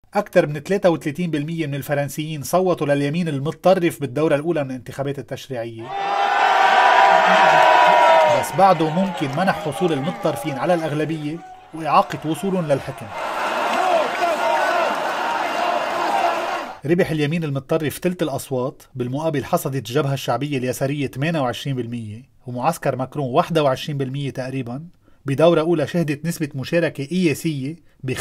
أكثر من 33% من الفرنسيين صوتوا لليمين المتطرف بالدورة الأولى من الانتخابات التشريعية، بس بعده ممكن منح حصول المتطرفين على الأغلبية وإعاقة وصولهم للحكم. ربح اليمين المتطرف ثلث الأصوات، بالمقابل حصدت الجبهة الشعبية اليسارية 28% ومعسكر ماكرون 21% تقريبا، بدورة أولى شهدت نسبة مشاركة قياسية ب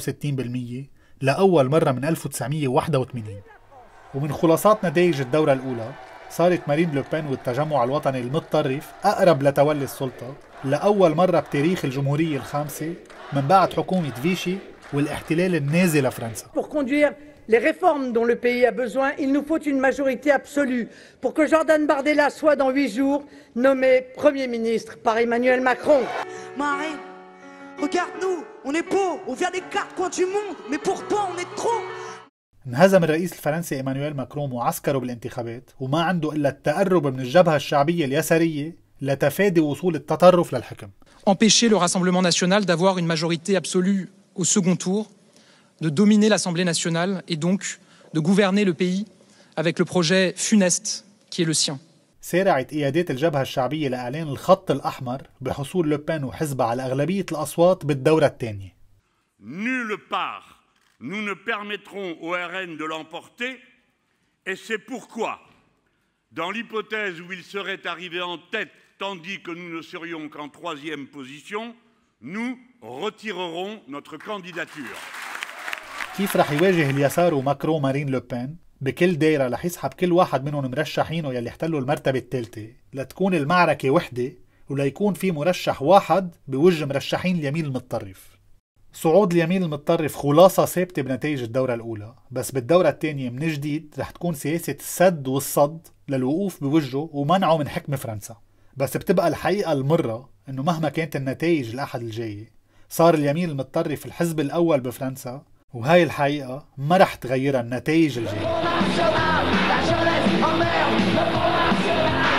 65% لأول مرة من 1981. ومن خلاصات نتائج الدورة الأولى، صارت مارين لوبين والتجمع الوطني المتطرف أقرب لتولي السلطة لأول مرة بتاريخ الجمهورية الخامسة من بعد حكومة فيشي والاحتلال النازي لفرنسا. Les réformes dont le pays a besoin, il nous faut une majorité absolue pour que Jordan Bardella soit dans 8 jours nommé Premier ministre par Emmanuel Macron. Marine, regarde-nous, on est beau, on vient des quatre coins du monde, mais pour toi on est trop. انهزم الرئيس الفرنسي إيمانويل ماكرون وعسكره بالانتخابات، وما عنده إلا التقرب من الجبهة الشعبية اليسارية لتفادي وصول التطرف للحكم. Empêcher le Rassemblement national d'avoir une majorité absolue au second tour, de dominer l'Assemblée nationale et donc de gouverner le pays avec le projet funeste qui est le sien. سارعت قيادات الجبهة الشعبية لإعلان الخط الأحمر بحصول لوبين وحزبها على أغلبية الأصوات بالدورة الثانية. Nulle part nous ne permettrons au RN de l'emporter et c'est pourquoi, dans l'hypothèse où il serait arrivé en tête tandis que nous ne serions qu'en troisième position, nous retirerons notre candidature. كيف رح يواجه اليسار وماكرون مارين لوبين؟ بكل دايرة رح يسحب كل واحد منهم مرشحينه يلي احتلوا المرتبة الثالثة لتكون المعركة وحدة وليكون في مرشح واحد بوجه مرشحين اليمين المتطرف. صعود اليمين المتطرف خلاصة ثابتة بنتائج الدورة الأولى، بس بالدورة الثانية من جديد رح تكون سياسة السد والصد للوقوف بوجهه ومنعه من حكم فرنسا. بس بتبقى الحقيقة المرة إنه مهما كانت النتائج الأحد الجاي، صار اليمين المتطرف الحزب الأول بفرنسا، وهاي الحقيقة ما رح تغيرها النتائج الجاية.